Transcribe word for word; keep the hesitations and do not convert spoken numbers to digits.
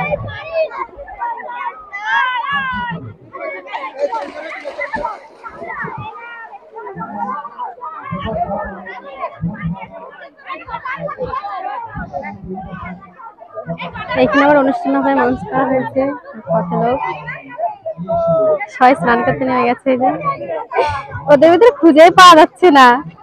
এখানে আবার অনুষ্ঠান হবে, মঞ্চ করা হয়েছে, কত লোক সবাই স্নান করতে নেমে গেছে। এই যে ওদের ভিতরে খুঁজেই পাওয়া যাচ্ছে না।